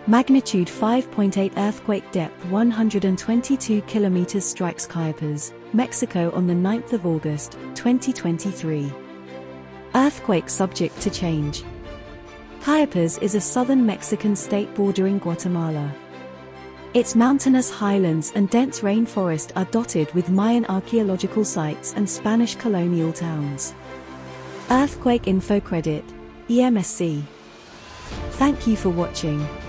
Magnitude 5.8 earthquake, depth 122 kilometers, strikes Chiapas, Mexico on the 9th of August, 2023. Earthquake subject to change. Chiapas is a southern Mexican state bordering Guatemala. Its mountainous highlands and dense rainforest are dotted with Mayan archaeological sites and Spanish colonial towns. Earthquake info credit, EMSC. Thank you for watching.